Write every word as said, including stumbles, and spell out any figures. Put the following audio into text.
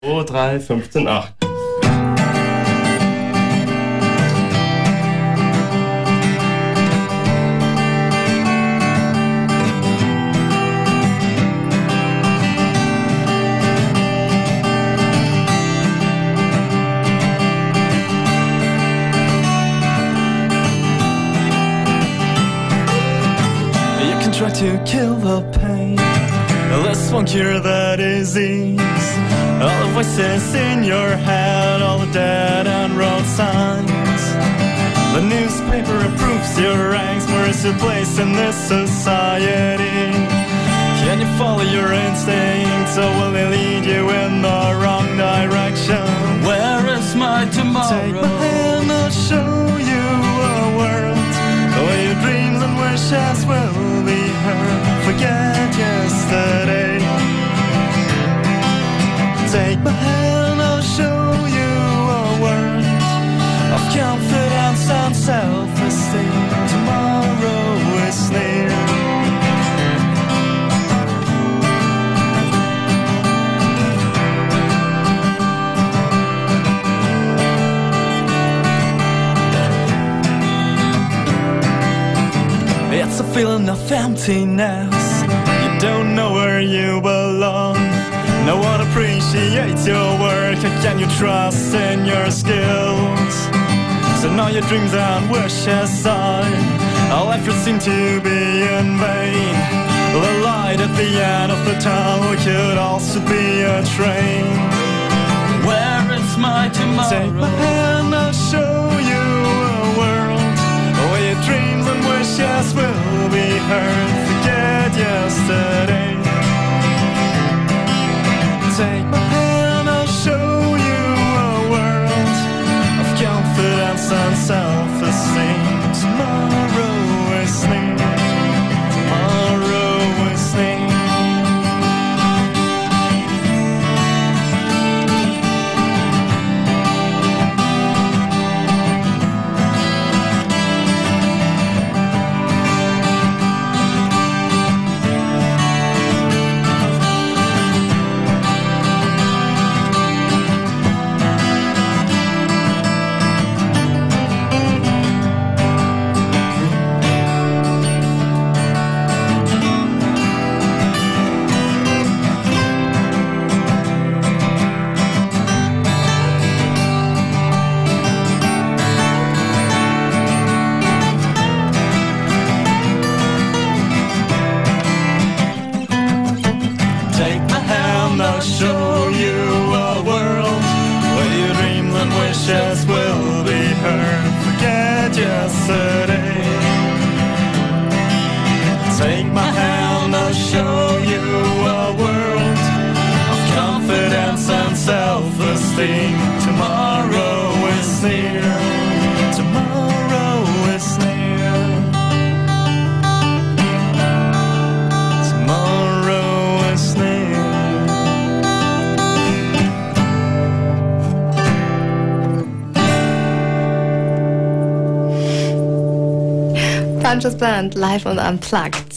zwei, drei, fünfzehn, acht. Try to kill the pain. This won't cure the disease. All the voices in your head, all the dead and road signs. The newspaper approves your ranks. Where is your place in this society? Can you follow your instincts, or will they lead you in the wrong direction? Where is my tomorrow? Take my hand, I'll show you a world where your dreams and wishes will be heard. Forget yesterday. Take my hand, I'll show you a world of confidence and self-esteem. Tomorrow is near. It's a feeling of emptiness. You don't know where you belong. No one appreciates your work. How can you trust in your skills? So now your dreams and wishes are all efforts seem to be in vain. The light at the end of the tunnel could also be a train. Where is my tomorrow? Take my hand, I'll show you a world where your dreams and wishes will be heard. Forget yesterday. Take my hand, I'll show you a world of confidence and self-esteem. Tomorrow is near. Tomorrow is near. Show you a world where your dreams and wishes will be heard. Forget yesterday. Take my hand, I'll show you a world of confidence and self-esteem. Tomorrow is near. Tomorrow is near. Tomorrow is near. Punches Band live und unplugged.